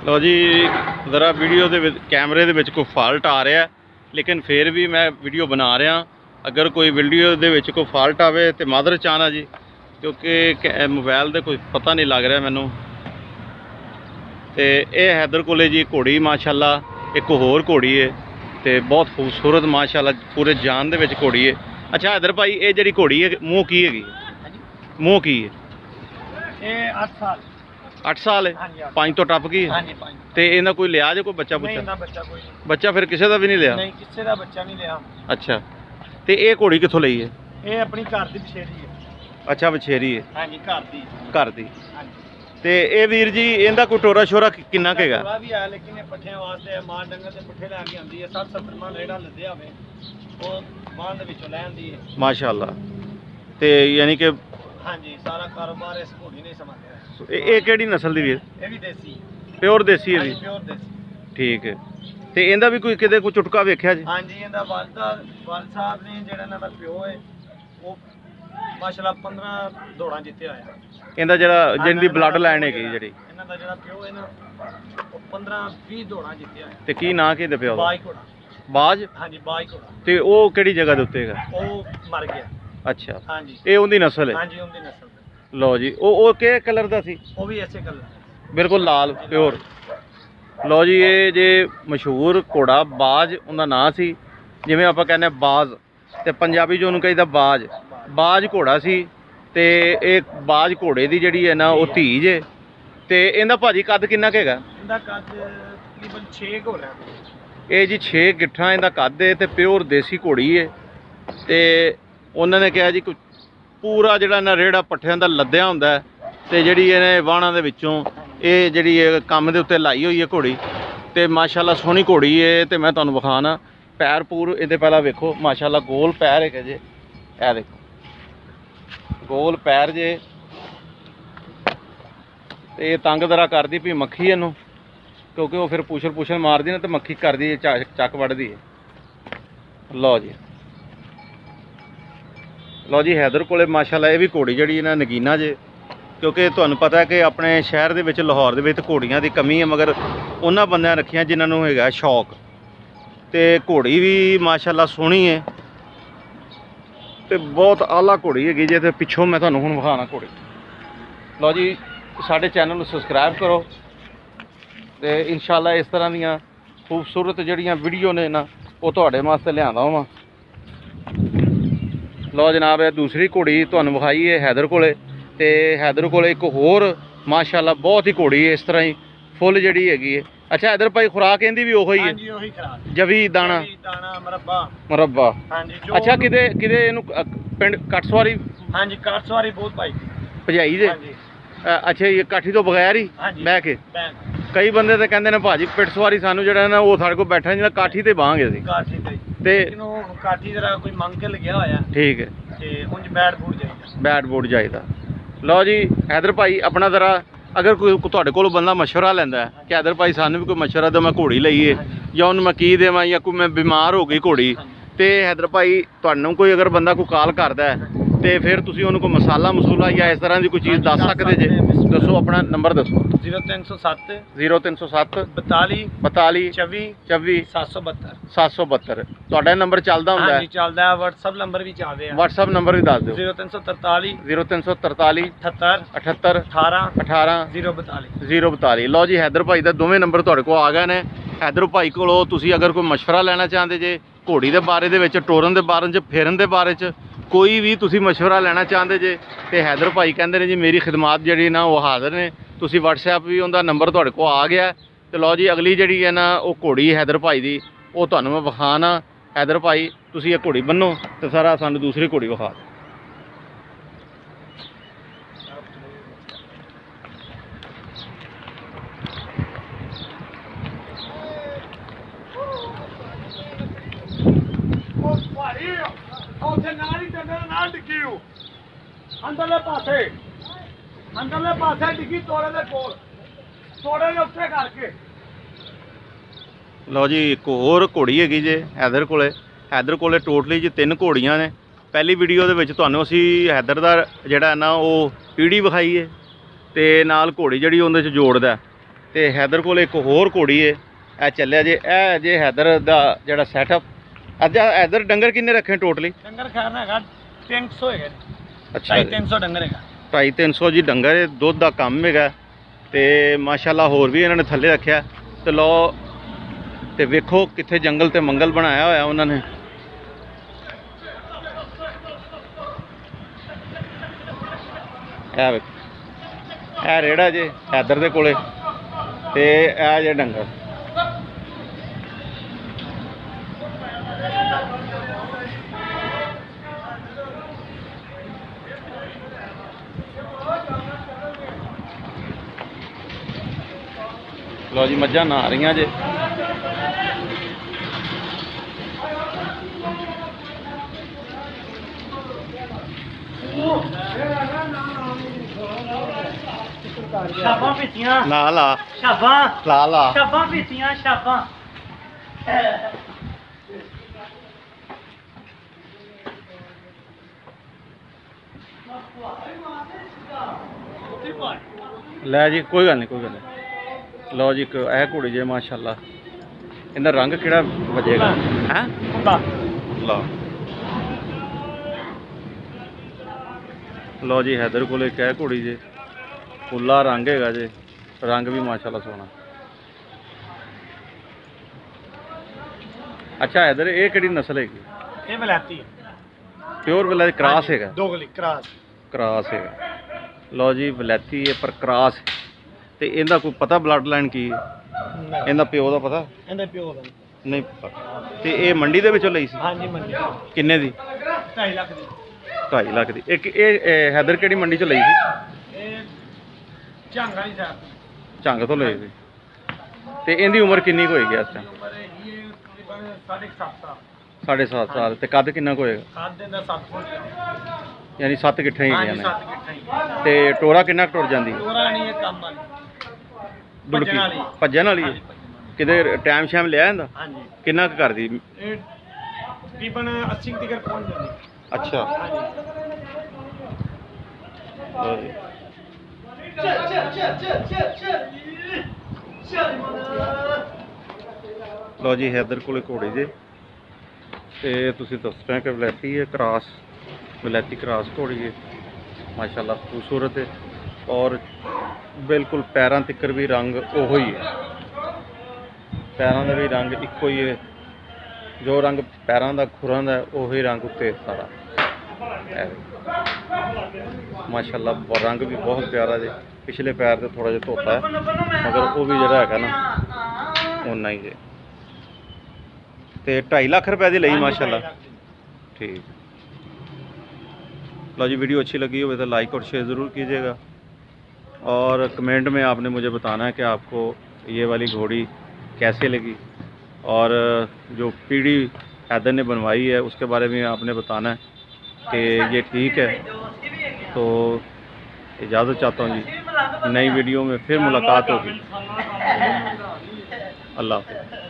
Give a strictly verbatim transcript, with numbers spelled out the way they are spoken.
लो जी ज़रा वीडियो दे कैमरे दे विच कोई फॉल्ट आ रहा है, लेकिन फिर भी मैं वीडियो बना रहा। अगर कोई वीडियो दे विच कोई फॉल्ट आवे तो मादर चाहना जी, क्योंकि मोबाइल दे कोई पता नहीं लग रहा मैनू। तो यह हैदर कोले जी घोड़ी माशाल्लाह एक होर घोड़ी है, तो बहुत खूबसूरत माशाल्लाह पूरे जान दे विच घोड़ी है। अच्छा हैदर भाई, ये जी घोड़ी है मूँह की है, मूँह की है? अठ साल अठ साल है, पाँच तो टप गई। तो इन्हें कोई लिया जो कोई बच्चा बुच्चा? बच्चा फिर किसी का भी नहीं लिया? नहीं, किसी का बच्चा नहीं लिया। अच्छा, तो ये घोड़ी कितों ली है? ये अपनी घर की बछेरी है। अच्छा, बछेरी है? हाँ जी, घर दी। घर दी। तो ये वीर जी इनका कोई टोरा शोरा किन्ना केगा? टोरा भी है, लेकिन ये पट्ठियां वास्ते माल डंगर से पट्ठे लैके आती है। सठ सत्तर मन रेड़ा लदे आवे वो बांध दे विचों लै आंदी है माशाल्लाह। तो यानी कि हाँ जी, सारा कारोबार इस घोड़ी ने संभालिया। ये केड़ी नस्ल दी वीर? ये भी देसी, प्योर देसी है जी? प्योर देसी। ठीक है। तो इनका भी कोई किते कोई चुटका वेख्या जी? हाँ जी, इनका वालदा वाल साहब ने जेड़ा इन्हां दा प्यो है वो माशाल्लाह पंद्रह दौड़ां जित्ते आया। इनका जेड़ा जिंदी ब्लड लाइन हैगी जेड़ी इन्हां दा जेड़ा प्यो है ना वो पंद्रह बीस दौड़ां जित्ते आया। ते की नां की दे प्यो? बाज घोड़ा। बाज? हाँ जी, बाज घोड़ा। ते ओ केड़ी जगह दे उत्ते हैगा? वो मर गया। अच्छा, हाँ जी, ये उनदी नस्ल है? हाँ जी, उनदी नस्ल। लो जी, ओ ओ के कलर दा सी? वो भी ऐसे कलर, बिल्कुल लाल प्योर। लो जी, ये जे मशहूर घोड़ा बाज उनका नाम सी, जिवें आपां कहने बाज, ते पंजाबी जो उन्होंने कहीदा बाज। बाज घोड़ा सी, ते एक बाज घोड़े दी जिहड़ी है ना वो धीज है। ते इहदा भाजी कद किन्ना क हैगा? इहदा कद तकरीबन छे घोड़ा है। ये जी छे गिट्ठा इहदा कद है, ते प्योर देसी घोड़ी है। ते उन्होंने कहा जी पूरा जिहड़ा ना रेड़ा पट्ठियां दा लद्दिया हुंदा है, ते जिहड़ी इहने वाहणां दे विचों ये जिहड़ी कम दे उत्ते लाई हुई है घोड़ी। ते माशाल्लाह सोहनी घोड़ी है। ते मैं तुहानूं विखाना पैर पूर इहदे पहला वेखो, माशाल्लाह गोल पैर है जे, ए देखो गोल पैर जे। ते ये तंग दरा करदी भी मक्खी इनू, क्योंकि वो फिर पुछल पुछल मारदी ना, तो मक्खी करदी है चक वढ़दी है। लो जी, लो जी हैदर कोले माशाल्लाह ये भी घोड़ी जिहड़ी ना नगीना जे, क्योंकि तुहानूं पता है कि अपने शहर दे विच लाहौर दे विच घोड़ियां दी कमी है, मगर उन्हां बंदियां रखियां जिन्हां नूं हैगा शौक। ते घोड़ी भी माशाल्लाह सोहनी है, ते बहुत आला घोड़ी हैगी जे। ते पिछों मैं तुहानूं हुण विखाना घोड़ी। लो जी, साडे चैनल नूं सबसक्राइब करो, ते इंशाल्लाह इस तरह दीयां खूबसूरत जिहड़ियां वीडियो ने ना वो तुहाडे वास्ते लिआंदा वां। लो जनाब, ये दूसरी घोड़ी तुहानूं विखाई है हैदर कोले। ते हैदर कोले एक होर माशाल्लाह बहुत ही घोड़ी है इस तरह ही फुल जिहड़ी हैगी है। अच्छा हैदर भाई, खुराक इहदी भी ओही है? जी, ओही खुराक, जवी दाना दाना मुरब्बा मुरब्बा। हाँ जी। अच्छा, किते किते इहनूं पिंड कटसवारी? हाँ जी, कटसवारी बहुत भाई भजाई जे। अच्छा, ये काठी तो बगैर ही बह के? कई बंदे तो कहते हैं भाजी पिट सवारी सानू जिहड़ा ना वो साडे कोल बैठा नहीं, काठी ते बांगे सी। काठी ते ते काठी जरा कोई मंग के लग्या होया। ठीक है, ते उंज बैट बूट जाईदा, बैट बूट जाईदा। लो जी हैदर भाई, अपना जरा अगर कोई तुहाडे कोल बंदा मशवरा लैंदा है कि हैदर भाई सानू भी कोई मशवरा दो, मैं घोड़ी लईए या उन्होंने मैं की देवां, या कोई मैं बीमार हो गई घोड़ी, तो हैदर भाई तुहानूं कोई अगर बंदा कोई कॉल करदा है तो फिर तुसीं उन्होंने कोई मसाला मसूला या इस तरह की कोई चीज़ दस सकते जे? दसो, अपना नंबर दसो। जीरो तीन सौ सत्त जीरो तीन सौ सत्त बताली बताली चौबी चौबी सत्त सौ बहत्तर सत्त सौ बहत्तर तुहाडा नंबर चलदा हुंदा है? चलदा है। व्हाट्सएप नंबर भी चलदे आ। व्हाट्सएप नंबर भी दस दिओ। जीरो तीन सौ तरताली जीरो तीन सौ तरताली अठहत्तर अठहत्तर अठारह अठारह जीरो बताली जीरो बताली। लो जी, हैदर भाई दा दोवें नंबर तुहाडे कोल आ गए ने। हैदर भाई कोलों तुसीं अगर कोई मशवरा लेना चाहते जे घोड़ी दे बारे दे विच, टोरन दे बारे च, फेरन दे बारे च कोई भी तुसी मशवरा लेना चाहते जे, तो हैदर भाई कहते हैं जी मेरी खिदमात जी ना वो हाजिर ने। तुसी व्हाट्सएप भी उनका नंबर तुहाडे कोल आ गया। तो लो जी, अगली जी है ना वो घोड़ी हैदर भाई की वो तुहानूं मैं विखाना। हैदर भाई तुसी ये घोड़ी बनो तो सारा सानूं दूसरी घोड़ी विखा। अंदरले पासे अंदरले पासे डिग्गी तोड़े दे कोल, तोड़े दे उत्ते करके। लो जी, एक होर घोड़ी हैगी जे हैदर कोले। हैदर कोले टोटली जी तीन घोड़ियां ने। पहली वीडियो दे विच तुहानूं असीं हैदर दा जिहड़ा ना वो पीढ़ी विखाई है, ते नाल घोड़ी जिहड़ी उहदे च जोड़दा। ਤੇ ਹੈਦਰ ਕੋਲ ਇੱਕ ਹੋਰ ਘੋੜੀ ਹੈ, ਇਹ ਚੱਲਿਆ ਜੇ। ਇਹ ਜੇ ਹੈਦਰ ਦਾ ਜਿਹੜਾ ਸੈਟਅਪ। ਅੱਜ ਹੈਦਰ ਡੰਗਰ ਕਿੰਨੇ ਰੱਖੇ ਟੋਟਲੀ? ਡੰਗਰ ਖਾਣਾ ਹੈਗਾ ਤਿੰਨ ਸੌ ਹੈਗਾ। ਅੱਛਾ, ਤਿੰਨ ਸੌ ਡੰਗਰ ਹੈਗਾ। ਢਾਈ ਤਿੰਨ ਸੌ ਜੀ ਡੰਗਰ ਹੈ, ਦੁੱਧ ਦਾ ਕੰਮ ਹੈਗਾ। ਤੇ ਮਾਸ਼ਾਅੱਲਾ ਹੋਰ ਵੀ ਇਹਨਾਂ ਨੇ ਥੱਲੇ ਰੱਖਿਆ। ਤੇ ਲਓ ਤੇ ਵੇਖੋ ਕਿੱਥੇ ਜੰਗਲ ਤੇ ਮੰਗਲ ਬਣਾਇਆ ਹੋਇਆ ਉਹਨਾਂ ਨੇ। ਇਹ ਵੇਖ, ਇਹ ਰੇੜਾ ਜੇ ਹੈਦਰ ਦੇ ਕੋਲੇ ਤੇ ਇਹ ਜੇ ਡੰਗਰ। ਲਓ ਜੀ ਮੱਝਾਂ ਨਹਾ ਰਹੀਆਂ ਜੇ। ਸ਼ਾਬਾਂ ਪੀਤੀਆਂ ਨਾ ਲਾ ਸ਼ਾਬਾਂ ਲਾ ਲਾ ਸ਼ਾਬਾਂ ਪੀਤੀਆਂ ਸ਼ਾਬਾਂ। ਲੈ ਜੀ ਕੋਈ ਗੱਲ ਨਹੀਂ ਕੋਈ ਗੱਲ ਨਹੀਂ। ਲਓ ਜੀ ਇੱਕ ਇਹ ਘੋੜੀ ਜੇ ਮਾਸ਼ਾਅੱਲਾ। ਇਹਦਾ ਰੰਗ ਕਿਹੜਾ ਵਜੇਗਾ ਹੈ? ਲਓ ਲਓ ਜੀ ਹੈਦਰ ਕੋਲ ਇੱਕ ਇਹ ਘੋੜੀ ਜੇ, ਫੁੱਲਾ ਰੰਗ ਹੈਗਾ ਜੇ, ਰੰਗ ਵੀ ਮਾਸ਼ਾਅੱਲਾ ਸੋਹਣਾ। ਅੱਛਾ ਹੈਦਰ ਇਹ ਕਿਹੜੀ ਨਸਲ ਹੈਗੀ? ਇਹ ਵਲੈਤੀ ਪਿਓਰ ਵਲੈਤੀ ਕ੍ਰਾਸ ਹੈਗਾ? ਦੋਗਲੀ ਕ੍ਰਾਸ ਕ੍ਰਾਸ ਹੈਗਾ। ਲਓ ਜੀ ਵਲੈਤੀ ਹੈ ਪਰ ਕ੍ਰਾਸ। ਤੇ ਇਹਦਾ ਕੋਈ ਪਤਾ ਬਲੱਡ ਲਾਈਨ ਕੀ ਹੈ? ਇਹਦਾ ਪਿਓ ਦਾ ਪਤਾ? ਇਹਦੇ ਪਿਓ ਦਾ ਨਹੀਂ ਪਤਾ। ਤੇ ਇਹ ਮੰਡੀ ਦੇ ਵਿੱਚੋਂ ਲਈ ਸੀ? ਹਾਂਜੀ ਮੰਡੀ। ਕਿੰਨੇ ਦੀ? ਢਾਈ ਲੱਖ ਦੀ। ਢਾਈ ਲੱਖ ਦੀ। ਇੱਕ ਇਹ ਹੈਦਰ ਕਿਹੜੀ ਮੰਡੀ ਚੋਂ ਲਈ ਸੀ? ਇਹ ਝੰਗ ਵਾਲੀ ਸਾਹਿਬ ਝੰਗ ਤੋਂ ਲਈ ਸੀ। ਤੇ ਇਹਦੀ ਉਮਰ ਕਿੰਨੀ ਕੁ ਹੋਏਗੀ ਇਸ ਟਾਈਮ? ਉਮਰ ਹੈਗੀ ਹੈ ਤਕਰੀਬਨ ਸਾਢੇ ਕੁ ਸੱਤ ਸਾਲ। ਸਾਢੇ ਸੱਤ ਸਾਲ। ਤੇ ਕੱਦ ਕਿੰਨਾ ਕੁ ਹੋਏਗਾ? ਕੱਦ ਦਾ ਸੱਤ ਫੁੱਟ। ਯਾਨੀ ਸੱਤ ਗਿੱਠਾਂ ਹੀ ਹਾਂਜੀ ਹੈਗੀਆਂ ਸੱਤ ਨੇ। ਗਿੱਠਾਂ ਹੀ। ਤੇ ਟੋਰਾ ਕਿੰਨਾ ਕੁ ਟੁਰ ਜਾਂਦੀ? ਟੋਰਾ ਨਹੀਂ ਇਹ ਕੰਮ ਵਾਲੀ ਦੁੜਕੀ ਭੱਜਣ ਵਾਲੀ। ਭੱਜਣ ਵਾਲੀ ਹੈ? ਕਿਤੇ ਟਾਈਮ ਸ਼ਾਮ ਲਿਆ ਜਾਂਦਾ? ਹਾਂਜੀ। ਕਿੰਨਾ ਕੁ ਕਰਦੀ? ਇਹ ਤਕਰੀਬਨ ਅੱਸੀ ਤੱਕ ਪਹੁੰਚ ਜਾਂਦੀ। ਅੱਛਾ ਹਾਂਜੀ। ਲਓ ਜੀ। ਲਓ ਜੀ ਹੈਦਰ ਕੋਲੇ ਘੋੜੀ ਜੇ। ਤੇ ਤੁਸੀਂ ਦੱਸ ਰਹੇ ਕਿ ਵਲੈਤੀ ਹੈ ਕ੍ਰਾਸ, ਵਲੈਤੀ ਕ੍ਰਾਸ ਘੋੜੀ ਹੈ ਮਾਸ਼ਾਅੱਲਾ ਖੂਬਸੂਰਤ ਹੈ। ਔਰ ਬਿਲਕੁਲ ਪੈਰਾਂ ਤੱਕ ਵੀ ਰੰਗ ਉਹੋ ਹੀ ਹੈ, ਪੈਰਾਂ ਦਾ ਵੀ ਰੰਗ ਇੱਕੋ ਹੀ ਹੈ। ਜੋ ਰੰਗ ਪੈਰਾਂ ਦਾ ਖੁਰਾਂ ਦਾ ਉਹੀ ਰੰਗ ਉੱਤੇ ਸਾਰਾ ਮਾਸ਼ਾਅੱਲਾ। ਰੰਗ ਵੀ ਬਹੁਤ ਪਿਆਰਾ ਜੇ। ਪਿਛਲੇ ਪੈਰ ਤੇ ਥੋੜਾ ਜਿਹਾ ਧੋਤਾ ਹੈ ਮਗਰ ਉਹ ਵੀ ਜਿਹੜਾ ਹੈਗਾ ਨਾ ਓਨਾ ਹੀ ਜੇ। ਤੇ ढाई लाख रुपए ਦੀ ਲਈ माशाल्लाह। ठीक। लो जी वीडियो अच्छी लगी हो तो लाइक और शेयर ज़रूर कीजिएगा और कमेंट में आपने मुझे बताना है कि आपको ये वाली घोड़ी कैसे लगी और जो पीढ़ी हैदर ने बनवाई है उसके बारे में आपने बताना है कि ये ठीक है। तो इजाज़त चाहता हूँ जी, नई वीडियो में फिर मुलाकात होगी। अल्लाह हाफ़िज़।